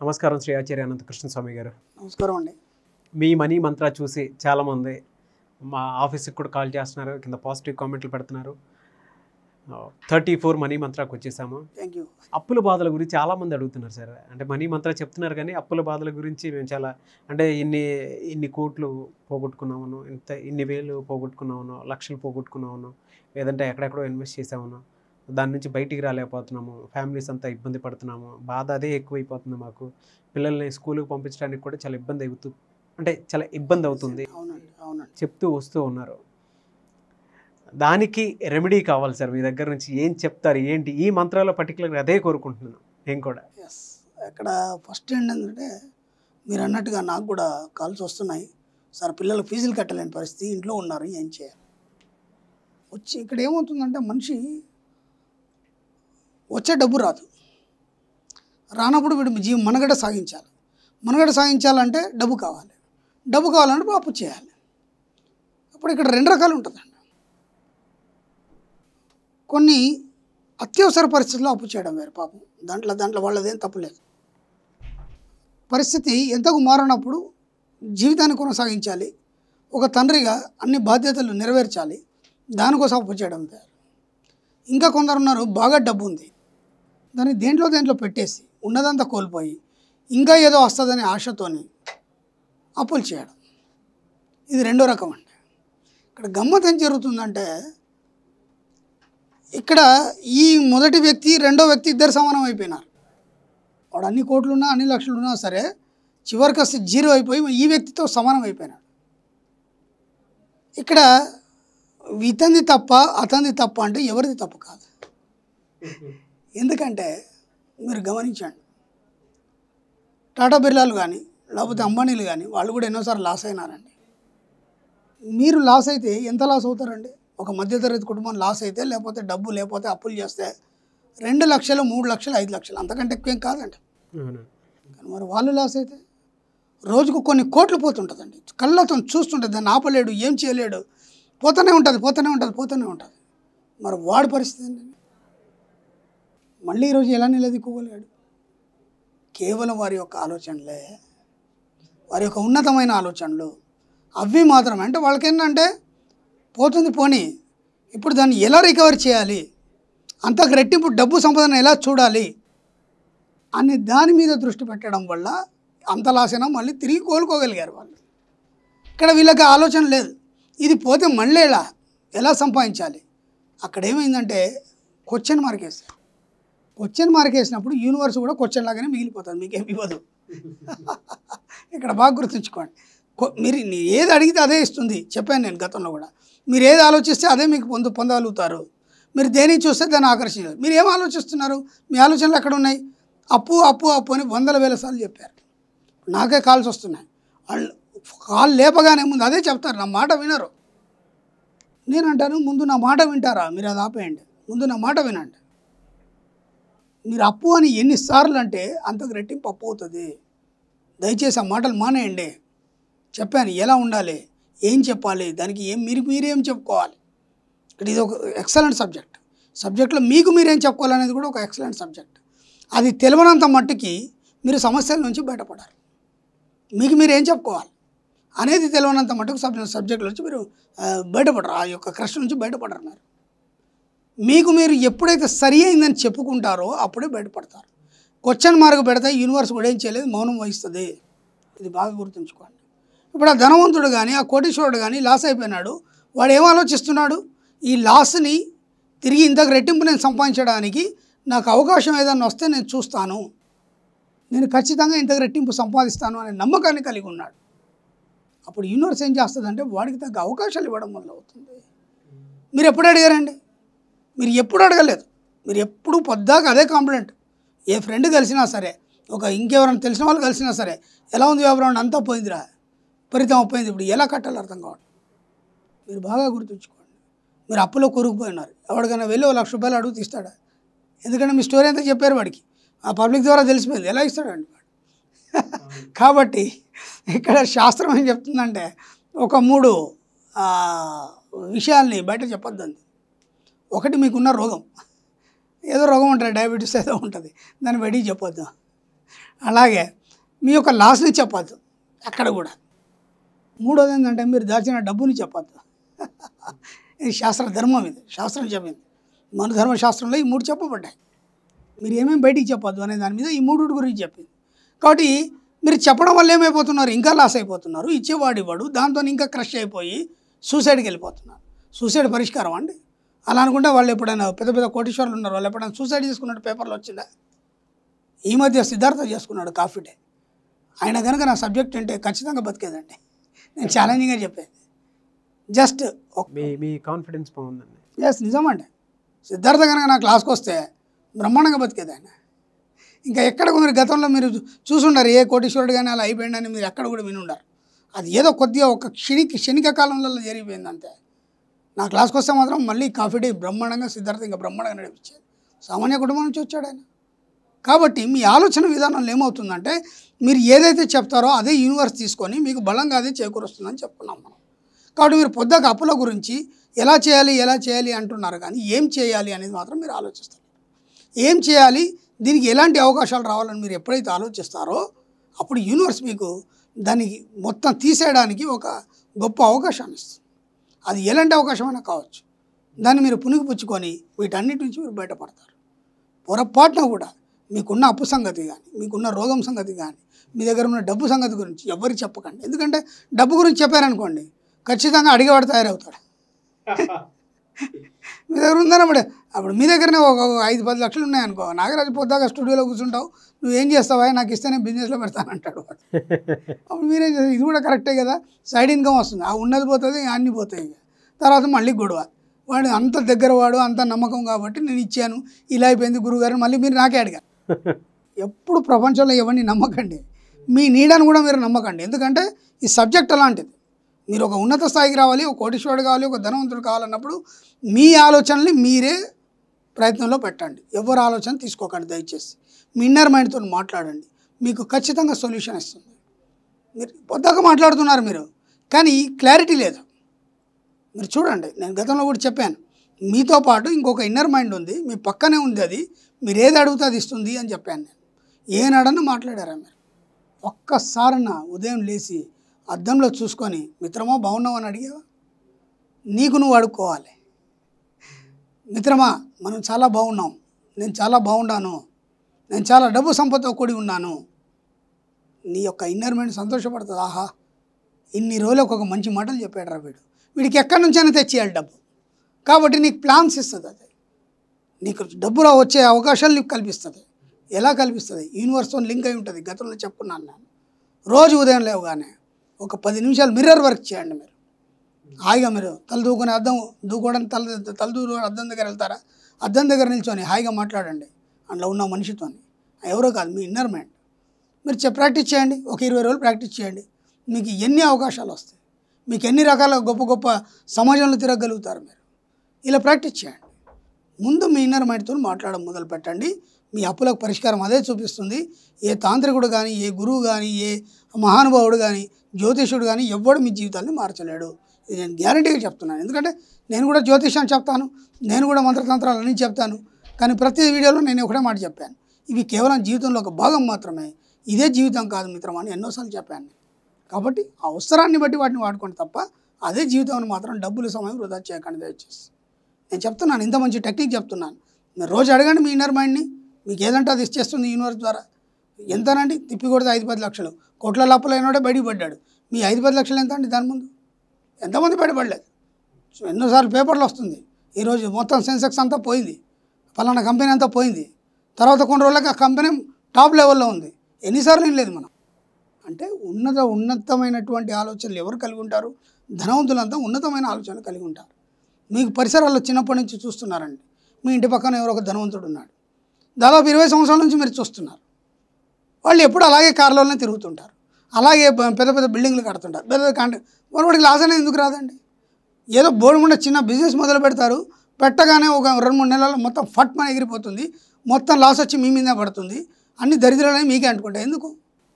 నమస్కారం శ్రీ ఆచార్య అనంతకృష్ణ స్వామి గారు. నమస్కారం అండి. మీ మనీ మంత్ర చూసి చాలామంది మా ఆఫీస్కి కూడా కాల్ చేస్తున్నారు, కింద పాజిటివ్ కామెంట్లు పెడుతున్నారు. 34 మనీ మంత్రాకు వచ్చేసాము. Thank you. అప్పుల బాధల గురించి చాలామంది అడుగుతున్నారు సార్. అంటే మనీ మంత్ర చెప్తున్నారు కానీ అప్పుల బాధల గురించి మేము చాలా అంటే ఇన్ని కోట్లు పోగొట్టుకున్నామను, ఇన్ని వేలు పోగొట్టుకున్నామను, లక్షలు పోగొట్టుకున్నామను, లేదంటే ఎక్కడెక్కడో ఇన్వెస్ట్ చేసామను, దాని నుంచి బయటికి రాలేకపోతున్నాము, ఫ్యామిలీస్ అంతా ఇబ్బంది పడుతున్నాము, బాధ అదే ఎక్కువైపోతుంది మాకు, పిల్లల్ని స్కూల్కి పంపించడానికి కూడా చాలా ఇబ్బంది అవుతుంది అవునండి, అవునండి. చెప్తూ వస్తూ ఉన్నారు. దానికి రెమెడీ కావాలి సార్, మీ దగ్గర నుంచి ఏం చెప్తారు, ఏంటి ఈ మంత్రాల్లో పర్టికులర్గా అదే కోరుకుంటున్నాను నేను కూడా. ఎస్, ఇక్కడ ఫస్ట్ ఏంటంటే మీరు అన్నట్టుగా నాకు కూడా కాల్స్ వస్తున్నాయి. సార్ పిల్లలు ఫీజులు కట్టలేని పరిస్థితి, ఇంట్లో ఉన్నారు, ఏం చేయాలి వచ్చి. ఇక్కడ ఏమవుతుందంటే మనిషి వచ్చే డబ్బు రాదు, రానప్పుడు వీడు మనుగడ సాగించాలి. మనుగడ సాగించాలంటే డబ్బు కావాలి, డబ్బు కావాలంటే అప్పు చేయాలి. అప్పుడు ఇక్కడ 2 రకాలు ఉంటుందండి. కొన్ని అత్యవసర పరిస్థితుల్లో అప్పు చేయడం వేరు, పాపం దాంట్లో వాళ్ళదేం తప్పులేదు. పరిస్థితి ఎంతకు మారినప్పుడు జీవితాన్ని కొనసాగించాలి, ఒక తండ్రిగా అన్ని బాధ్యతలు నెరవేర్చాలి, దానికోసం అప్పు చేయడం వేరు. ఇంకా కొందరు ఉన్నారు, బాగా డబ్బు ఉంది, దాన్ని దేంట్లో పెట్టేసి ఉన్నదంతా కోల్పోయి ఇంకా ఏదో వస్తుందనే ఆశతోని అప్పులు చేయడం, ఇది 2వ రకం అండి. ఇక్కడ గమ్మత్ ఏం జరుగుతుందంటే, ఇక్కడ ఈ మొదటి వ్యక్తి 2వ వ్యక్తి ఇద్దరు సమానం అయిపోయినారు. వాడు అన్ని కోట్లున్నా అన్ని లక్షలున్నా సరే చివరికి వస్తే 0 అయిపోయి ఈ వ్యక్తితో సమానం అయిపోయినాడు. ఇక్కడ ఇతంది తప్ప అతంది తప్ప అంటే ఎవరిది తప్పు కాదు. ఎందుకంటే మీరు గమనించండి, టాటా బిర్లాలు కానీ లేకపోతే అంబానీలు కానీ వాళ్ళు కూడా ఎన్నోసార్లు లాస్ అయినారండి. మీరు లాస్ అయితే ఎంత లాస్ అవుతారండి? ఒక మధ్యతరగతి కుటుంబం లాస్ అయితే, లేకపోతే డబ్బు లేకపోతే అప్పులు చేస్తే 2 లక్షలు 3 లక్షలు 5 లక్షలు అంతకంటే ఎక్కువేం కాదండి. కానీ మరి వాళ్ళు లాస్ అయితే రోజుకు కొన్ని కోట్లు పోతుంటుందండి, కళ్ళతో చూస్తుంటుంది, దాన్ని ఆపలేడు, ఏం చేయలేడు, పోతూనే ఉంటుంది. మరి వాడి పరిస్థితి ఏంటండి? మళ్ళీ ఈరోజు ఎలా నిలదీక్కోగలిగాడు? కేవలం వారి యొక్క ఆలోచనలే, వారి యొక్క ఉన్నతమైన ఆలోచనలు అవి మాత్రమే. అంటే వాళ్ళకేంటంటే పోతుంది పోనీ, ఇప్పుడు దాన్ని ఎలా రికవర్ చేయాలి, అంతకు రెట్టింపు డబ్బు సంపదను ఎలా చూడాలి అనే దాని మీద దృష్టి పెట్టడం వల్ల అంత లాసైనా మళ్ళీ తిరిగి కోలుకోగలిగారు వాళ్ళు. ఇక్కడ వీళ్ళకి ఆలోచన లేదు, ఇది పోతే మళ్ళీ ఎలా సంపాదించాలి. అక్కడ ఏమైందంటే క్వశ్చన్ మార్క్ వేస్తారు. క్వశ్చన్ మార్క్ వేసినప్పుడు యూనివర్స్ కూడా క్వశ్చన్ లాగానే మిగిలిపోతుంది, మీకేమి ఇవ్వదు. ఇక్కడ బాగా గుర్తుంచుకోండి, మీరు ఏది అడిగితే అదే ఇస్తుంది. చెప్పాను నేను గతంలో కూడా, మీరు ఏది ఆలోచిస్తే అదే మీకు పొందగలుగుతారు. మీరు దేనికి చూస్తే దాన్ని ఆకర్షించారు. మీరు ఏం ఆలోచిస్తున్నారు, మీ ఆలోచనలు ఎక్కడ ఉన్నాయి? అప్పు అప్పు అప్పు అని 100,000 సార్లు చెప్పారు. నాకే కాల్స్ వస్తున్నాయి, వాళ్ళు కాల్ లేపగానే ముందు అదే చెప్తారు, నా మాట వినరు. నేను అంటాను, ముందు నా మాట వింటారా? మీరు అది ఆపేయండి, ముందు నా మాట వినండి. మీరు అప్పు అని ఎన్నిసార్లు అంటే అంతకు రెట్టింపు అప్పు అవుతుంది. దయచేసి ఆ మాటలు మానేయండి. చెప్పాను ఎలా ఉండాలి, ఏం చెప్పాలి, దానికి మీరేం చెప్పుకోవాలి. ఇక్కడ ఇది ఒక ఎక్సలెంట్ సబ్జెక్ట్లో మీకు మీరేం చెప్పుకోవాలనేది కూడా ఒక ఎక్సలెంట్ సబ్జెక్ట్. అది తెలియనంత మట్టుకి మీరు సమస్యల నుంచి బయటపడారు. మీకు మీరు ఏం చెప్పుకోవాలి అనేది తెలియనంత మట్టుకు సబ్జెక్టుల నుంచి మీరు బయటపడరు, ఆ యొక్క క్రష్ నుంచి బయటపడరు. మీకు మీరు ఎప్పుడైతే సరి అయిందని చెప్పుకుంటారో అప్పుడే బయటపడతారు. క్వశ్చన్ మార్క్ పెడితే యూనివర్స్ కూడా ఏం చేయలేదు, మౌనం వహిస్తుంది. ఇది బాగా గుర్తుంచుకోండి. ఇప్పుడు ఆ ధనవంతుడు కానీ ఆ కోటీశ్వరుడు కానీ లాస్ అయిపోయినాడు, వాడు ఏం ఆలోచిస్తున్నాడు? ఈ లాస్ని తిరిగి ఇంతకు రెట్టింపు నేను సంపాదించడానికి నాకు అవకాశం ఏదైనా వస్తే నేను చూస్తాను, నేను ఖచ్చితంగా ఇంతకు రెట్టింపు సంపాదిస్తాను అనే నమ్మకాన్ని కలిగి ఉన్నాడు. అప్పుడు యూనివర్స్ ఏం చేస్తుందంటే వాడికి తగ్గ అవకాశాలు ఇవ్వడం వల్ల అవుతుంది. మీరు ఎప్పుడు అడిగారండి? మీరు ఎప్పుడు అడగలేదు. మీరు ఎప్పుడు పొద్దాక అదే కాంప్లైంట్. ఏ ఫ్రెండ్ కలిసినా సరే, ఇంకెవరైనా తెలిసిన వాళ్ళు కలిసినా సరే, ఎలా ఉంది వ్యాపారం, అంతా పోయిందిరా, విపరీతం అయిపోయింది, ఇప్పుడు ఎలా కట్టాలో అర్థం కావడం. మీరు బాగా గుర్తుంచుకోండి, మీరు అప్పులో కూరుకుపోయినారు. ఎవరికైనా వెళ్ళి 1,00,000 రూపాయలు అడుగు తీస్తాడా? ఎందుకంటే మీ స్టోరీ అంతా చెప్పారు వాడికి, ఆ పబ్లిక్ ద్వారా తెలిసిపోయింది, ఎలా ఇస్తాడండి వాడు. కాబట్టి ఇక్కడ శాస్త్రం ఏం చెప్తుందంటే ఒక 3 విషయాల్ని బయట చెప్పొద్దండి. ఒకటి, మీకున్న రోగం, ఏదో రోగం ఉంటుంది, డయాబెటీస్ ఏదో ఉంటుంది, దాన్ని బయటికి చెప్పొద్దు. అలాగే మీ యొక్క లాస్ని చెప్పద్దు అక్కడ కూడా. మూడోది ఏంటంటే మీరు దాచిన డబ్బుని చెప్పద్దు. ఇది శాస్త్ర ధర్మం, ఇది శాస్త్రం చెప్పింది. మన ధర్మశాస్త్రంలో ఈ 3 చెప్పబడ్డాయి. మీరు ఏమేమి బయటికి చెప్పొద్దు అనే దాని మీద ఈ 3 గురించి చెప్పింది. కాబట్టి మీరు చెప్పడం వల్ల ఏమైపోతున్నారు, ఇంకా లాస్ అయిపోతున్నారు. ఇచ్చేవాడు ఇవ్వడు, దాంతో ఇంకా క్రష్ అయిపోయి సూసైడ్కి వెళ్ళిపోతున్నారు. సూసైడ్ పరిష్కారం అండి? అలా అనుకుంటే వాళ్ళు ఎప్పుడైనా పెద్ద పెద్ద కోటీశ్వరులు ఉన్నారు, వాళ్ళు ఎప్పుడైనా సూసైడ్ చేసుకున్నట్టు పేపర్లో వచ్చిందా? ఈ మధ్య సిద్ధార్థ చేసుకున్నాడు కాఫీ డే. ఆయన కనుక నా సబ్జెక్ట్ అంటే ఖచ్చితంగా బతికేదండి. నేను ఛాలెంజింగ్గా చెప్పేది. జస్ట్ మీ కాన్ఫిడెన్స్ బాగుందండి. ఎస్, నిజమండి. సిద్ధార్థ కనుక నా క్లాస్కి వస్తే బ్రహ్మాండంగా బతికేది ఆయన. ఇంకా ఎక్కడ మీరు గతంలో మీరు చూసుండారు ఏ కోటీశ్వరుడు కానీ అలా అయిపోయిందని మీరు ఎక్కడ కూడా వినుండారు. అది ఏదో కొద్దిగా ఒక క్షణిక కాలంలో జరిగిపోయింది అంతే. నా క్లాస్కి వస్తే మాత్రం మళ్ళీ కాఫీ డే బ్రహ్మాండంగా సిద్ధార్థ ఇంకా బ్రహ్మాండంగా నడిపించేది. సామాన్య కుటుంబం నుంచి వచ్చాడు ఆయన. కాబట్టి మీ ఆలోచన విధానంలో ఏమవుతుందంటే మీరు ఏదైతే చెప్తారో అదే యూనివర్స్ తీసుకొని మీకు బలంగా అదే చేకూరుస్తుందని చెప్పుకున్నాం మనం. కాబట్టి మీరు పొద్దుక అప్పుల గురించి ఎలా చేయాలి అంటున్నారు, కానీ ఏం చేయాలి అనేది మాత్రం మీరు ఆలోచిస్తారు. ఏం చేయాలి, దీనికి ఎలాంటి అవకాశాలు రావాలని మీరు ఎప్పుడైతే ఆలోచిస్తారో అప్పుడు యూనివర్స్ మీకు దానికి మొత్తం తీసేయడానికి ఒక గొప్ప అవకాశాన్ని ఇస్తుంది. అది ఎలాంటి అవకాశమైనా కావచ్చు. దాన్ని మీరు పుణికిపుచ్చుకొని వీటన్నిటి నుంచి మీరు బయటపడతారు. పొరపాటున కూడా మీకున్న అప్పు సంగతి కానీ, మీకున్న రోగం సంగతి కానీ, మీ దగ్గర ఉన్న డబ్బు సంగతి గురించి ఎవరికి చెప్పకండి. ఎందుకంటే డబ్బు గురించి చెప్పారనుకోండి ఖచ్చితంగా అడిగేవాడు తయారవుతాడు. మీ దగ్గర ఉందన్నప్పుడు అప్పుడు మీ దగ్గరనే ఒక 5-10 లక్షలు ఉన్నాయనుకో, నాగరాజు పొద్దాక స్టూడియోలో కూర్చుంటావు, నువ్వేం చేస్తావా, నాకు ఇస్తే నేను బిజినెస్లో పెడతానంటాడు. అప్పుడు మీరేం చేస్తారు, ఇది కూడా కరెక్టే కదా, సైడ్ ఇన్కమ్ వస్తుంది, ఆ ఉన్నది పోతుంది, అన్నీ పోతాయి. తర్వాత మళ్ళీ గొడవ. వాడు అంత దగ్గర వాడు అంత నమ్మకం కాబట్టి నేను ఇచ్చాను, ఇలా అయిపోయింది గురువుగారు, మళ్ళీ మీరు నాకే అడిగారు. ఎప్పుడు ప్రపంచంలో ఎవరిని నమ్మకండి, మీ నీడను కూడా మీరు నమ్మకండి. ఎందుకంటే ఈ సబ్జెక్ట్ అలాంటిది. మీరు ఒక ఉన్నత స్థాయికి రావాలి, ఒక కోటీశ్వరుడు కావాలి, ఒక ధనవంతుడు కావాలన్నప్పుడు మీ ఆలోచనల్ని మీరే ప్రయత్నంలో పెట్టండి. ఎవరు ఆలోచన తీసుకోకండి దయచేసి. మీ ఇన్నర్ మైండ్తో మాట్లాడండి, మీకు ఖచ్చితంగా సొల్యూషన్ ఇస్తుంది. మీరు పొద్దాక మాట్లాడుతున్నారు మీరు, కానీ క్లారిటీ లేదు. మీరు చూడండి, నేను గతంలో కూడా చెప్పాను, మీతో పాటు ఇంకొక ఇన్నర్ మైండ్ ఉంది, మీ పక్కనే ఉంది, అది మీరు ఏది అడిగితే అది ఇస్తుంది అని చెప్పాను నేను. ఏనాడన్నా మాట్లాడారా మీరు? ఒక్కసారన్న ఉదయం లేచి అద్దంలో చూసుకొని మిత్రమా బాగున్నావు అని అడిగావా? నీకు నువ్వు అడుక్కోవాలి, మిత్రమా మనం చాలా బాగున్నాం, నేను చాలా బాగున్నాను, నేను చాలా డబ్బు సంపదతో కూడి ఉన్నాను. నీ యొక్క ఇన్నర్ మైండ్ సంతోషపడుతుంది. ఆహా, ఇన్ని రోజులకు ఒక మంచి మాటలు చెప్పాడు రా వీడు, వీడికి ఎక్కడి నుంచైనా తెచ్చేయాలి డబ్బు. కాబట్టి నీకు ప్లాన్స్ ఇస్తుంది, అది నీకు డబ్బులో వచ్చే అవకాశాలు నీకు కల్పిస్తుంది. ఎలా కల్పిస్తుంది? యూనివర్స్తో లింక్ అయి ఉంటుంది. గతంలో చెప్పుకున్నాను నేను. రోజు ఉదయం లేవగానే ఒక 10 నిమిషాలు మిర్రర్ వర్క్ చేయండి. మీరు హాయిగా మీరు తల దూకుని దూకోవడానికి తల దూరు అద్దం దగ్గర వెళ్తారా? అద్దం దగ్గర నిల్చొని హాయిగా మాట్లాడండి అందులో ఉన్న మనిషితో. ఎవరో కాదు, మీ ఇన్నర్ మైండ్. మీరు ప్రాక్టీస్ చేయండి, ఒక 20 రోజులు ప్రాక్టీస్ చేయండి, మీకు ఎన్ని అవకాశాలు వస్తాయి, మీకు ఎన్ని రకాల గొప్ప గొప్ప సమాజంలో తిరగలుగుతారు మీరు. ఇలా ప్రాక్టీస్ చేయండి. ముందు మీ ఇన్నర్ మైండ్తో మాట్లాడడం మొదలు పెట్టండి. మీ అప్పులకు పరిష్కారం అదే చూపిస్తుంది. ఏ తాంత్రికుడు కానీ, ఏ గురువు కానీ, ఏ మహానుభావుడు కానీ, జ్యోతిషుడు కానీ ఎవ్వడు మీ జీవితాన్ని మార్చలేడు. ఇది నేను గ్యారంటీగా చెప్తున్నాను. ఎందుకంటే నేను కూడా జ్యోతిషాన్ని చెప్తాను, నేను కూడా మంత్రతంత్రాలు అన్నీ చెప్తాను. కానీ ప్రతి వీడియోలో నేను ఒకటే మాట చెప్పాను, ఇవి కేవలం జీవితంలో ఒక భాగం మాత్రమే, ఇదే జీవితం కాదు మిత్రమా అని ఎన్నోసార్లు చెప్పాను. కాబట్టి ఆ అవసరాన్ని బట్టి వాటిని వాడుకోండి తప్ప అదే జీవితం మాత్రం డబ్బులు సమయం వృధా చేయకండి దయచేసి. నేను చెప్తున్నాను, ఇంత మంచి టెక్నిక్ చెప్తున్నాను. మీరు రోజు అడగండి మీ ఇన్నర్ మైండ్ని, మీకు ఏదంటే అది ఇచ్చేస్తుంది యూనివర్స్ ద్వారా. ఎంతనండి, తిప్పి కొడితే 5-10 లక్షలు, కోట్ల లోపల అయినోడే బయటికి పడ్డాడు. మీ 5-10 లక్షలు ఎంత అండి? దాని ముందు ఎంతమంది బయటపడలేదు? సో ఎన్నోసార్లు పేపర్లు వస్తుంది, ఈరోజు మొత్తం సెన్సెక్స్ అంతా పోయింది, ఫలానా కంపెనీ అంతా పోయింది, తర్వాత కొన్ని రోజులకి ఆ కంపెనీ టాప్ లెవెల్లో ఉంది. ఎన్నిసార్లు ఏం లేదు మనం. అంటే ఉన్నతమైనటువంటి ఆలోచనలు ఎవరు కలిగి ఉంటారు? ధనవంతులంతా ఉన్నతమైన ఆలోచనలు కలిగి ఉంటారు. మీకు పరిసరాల్లో చిన్నప్పటి నుంచి చూస్తున్నారండి, మీ ఇంటి పక్కన ఎవరో ఒక ధనవంతుడు ఉన్నాడు, దాదాపు 20 సంవత్సరాల నుంచి మీరు చూస్తున్నారు. వాళ్ళు ఎప్పుడు అలాగే కార్లలోనే తిరుగుతుంటారు, అలాగే పెద్ద పెద్ద బిల్డింగ్లు కడుతుంటారు, మరి వాడికి లాస్ అనేది ఎందుకు రాదండి? ఏదో బోర్డుకుండా చిన్న బిజినెస్ మొదలు పెడతారు, పెట్టగానే ఒక 2-3 నెలల్లో మొత్తం ఫట్ మన ఎగిరిపోతుంది, మొత్తం లాస్ వచ్చి మీ మీదే పడుతుంది, అన్ని దరిద్రాలని మీకే అంటుకుంటాయి. ఎందుకు?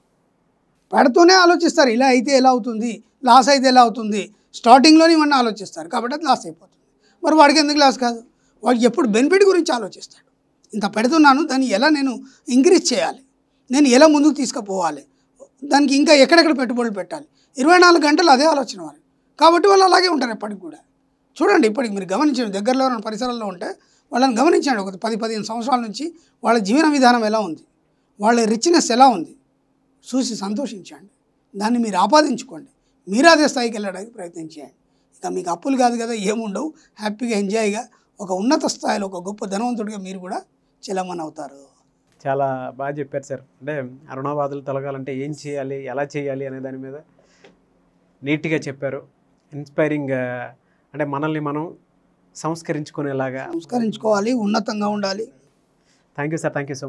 పెడుతూనే ఆలోచిస్తారు, ఇలా అయితే ఎలా అవుతుంది, లాస్ అయితే ఎలా అవుతుంది, స్టార్టింగ్లోనే ఇవన్నీ ఆలోచిస్తారు, కాబట్టి అది లాస్ అయిపోతుంది. మరి వాడికి ఎందుకు లాస్ కాదు? వాడికి ఎప్పుడు బెనిఫిట్ గురించి ఆలోచిస్తాడు. ఇంత పెడుతున్నాను, దాన్ని ఎలా నేను ఇంక్రీజ్ చేయాలి, నేను ఎలా ముందుకు తీసుకుపోవాలి, దానికి ఇంకా ఎక్కడెక్కడ పెట్టుబడులు పెట్టాలి, 24 గంటలు అదే ఆలోచన వాళ్ళు. కాబట్టి వాళ్ళు అలాగే ఉంటారు ఎప్పటికి కూడా. చూడండి, ఇప్పటికి మీరు గమనించండి, దగ్గరలో ఉన్న పరిసరాల్లో ఉంటే వాళ్ళని గమనించండి. ఒక 10-15 సంవత్సరాల నుంచి వాళ్ళ జీవన విధానం ఎలా ఉంది, వాళ్ళ రిచ్నెస్ ఎలా ఉంది చూసి సంతోషించండి. దాన్ని మీరు ఆపాదించుకోండి. మీరు అదే స్థాయికి వెళ్ళడానికి ప్రయత్నం చేయండి. ఇక మీకు అప్పులు కాదు కదా, ఏముండవు, హ్యాపీగా ఎంజాయ్గా ఒక ఉన్నత స్థాయిలో ఒక గొప్ప ధనవంతుడిగా మీరు కూడా చలమని అవుతారు. చాలా బాగా చెప్పారు సార్. అంటే అరుణాబాధలు తొలగాలంటే ఏం చేయాలి, ఎలా చేయాలి అనే దాని మీద నీట్గా చెప్పారు. ఇన్స్పైరింగ్, అంటే మనల్ని మనం సంస్కరించుకునేలాగా. సంస్కరించుకోవాలి, ఉన్నతంగా ఉండాలి. Thank you sir, thank you so